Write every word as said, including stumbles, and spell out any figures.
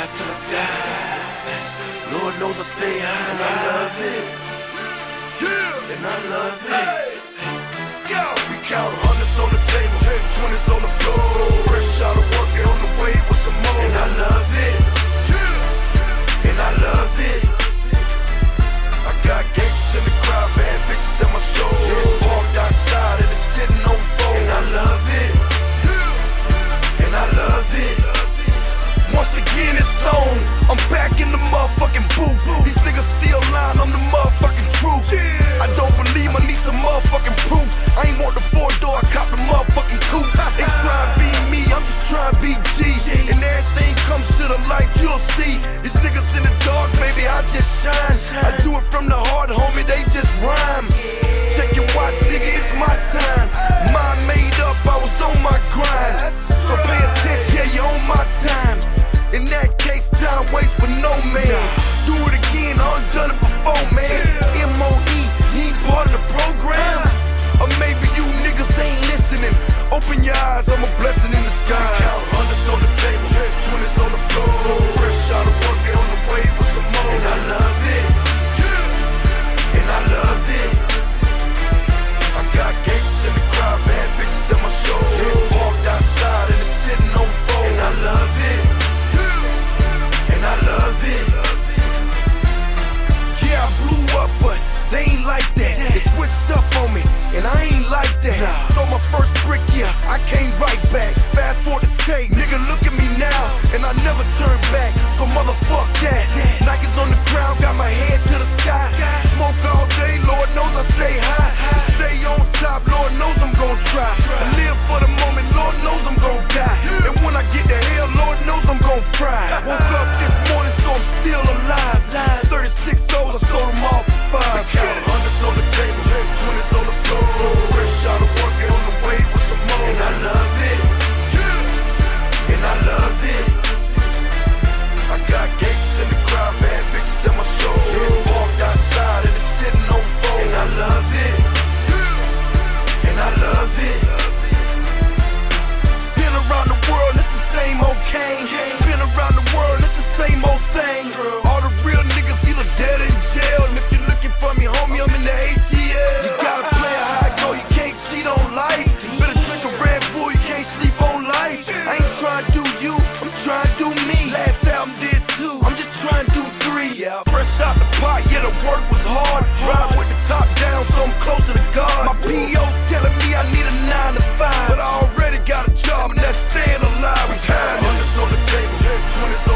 ride till I die. Lord knows I stay high and I love it. Yeah, and I love it. Hey, let's go. We count hundreds on the table, twenties on the floor. Fresh out of work and on the way with some more. And I love it. Yeah, and I love it. I got gangsters in the crowd, bad bitches at my show. It's parked outside and it's sitting on four. And I love it. And I love it. Once again it's on. I'm back in the motherfucking booth. These niggas still lying, I'm the motherfucking truth. I don't believe I need some motherfucking proof. I ain't want the four door, I cop the motherfucking coupe. They try to be me, I'm just trying to be G. And everything comes to the light, you'll see. These niggas in the dark, baby, I just shine. I do it from the heart, homie, they just rhyme. Check your watch, nigga, it's my time. Mind made up, I was on my grind. So pay attention, yeah, you're on my time. In that case, time waits for no man. Do it again, I done done it before, man. M O E, you ain't part of the program. Or maybe you niggas ain't listening. Open your eyes, I'm a blessing in disguise. Count hundreds on the table, twenties on the floor. Fresh out of work and on the way with some more. And I love it. And I love it. I got gangsters in the crowd, bad bitches at my show. It's parked outside and it's sitting on four. And I love it. And I love it. Yeah, I blew up, but they ain't like that. They switched up on me, and I ain't like that. So my first brick, yeah, I came right back. Fast forward the tape, nigga, look at me now, and I never turn back. So motherfuck that. Nikes on the ground, got my head to the sky. Smoke all day, Lord knows I stay high. And stay on top, Lord knows I'm gon' try. I live for the moment, Lord knows I'm gon' die. And when I get to hell, Lord knows I'm gon' fry. Woke up this morning, so I'm still alive. thirty-six O's, I sold them all for five. Count hundreds on the table, twenties on the floor. Fresh out of work and on the way with some more. And I love it. And I love it. I got gangsters in the crowd, bad bitches at my show. It's parked outside and it's sitting on four. And I love it. And I love it. Been around the world, it's the same old cane. Been around the world, it's the same old thing. All the real niggas either dead or in jail. And if you're looking for me, homie, I'm in the A T L. You gotta play a high go, you can't cheat on life. Better drink a Red Bull, you can't sleep on life. I ain't trying to do you, I'm trying to do me. Last album did two, I'm just trying to do three. Yeah, fresh out the pot, yeah, the work was hard. Ride with the top down, so I'm closer to God. My P O telling me I need a nine to five, but I already got a job, and that's staying alive. We had hundreds on the table, twenties on